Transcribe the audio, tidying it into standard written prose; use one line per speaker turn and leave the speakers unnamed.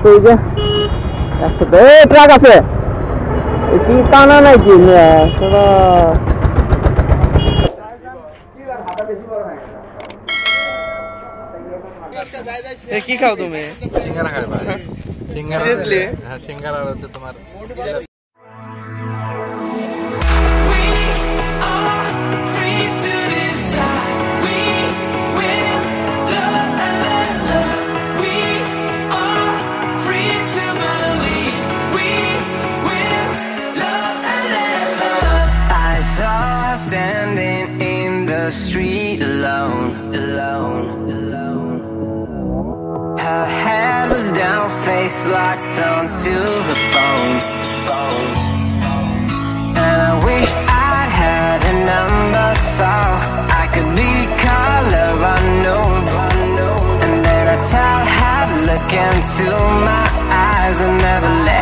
এই যে একসাথে ট্রাক আছে কি টানা নাকি
কি খাও তুমি?
সিঙ্গারা খাবে ভাই, সিঙ্গারা। হ্যাঁ, সিঙ্গারা হচ্ছে তোমার
standing in the street alone. Her head was down, face locked onto the phone. And I wished I had a number so I could be color unknown. And then I tell her, look into my eyes and never let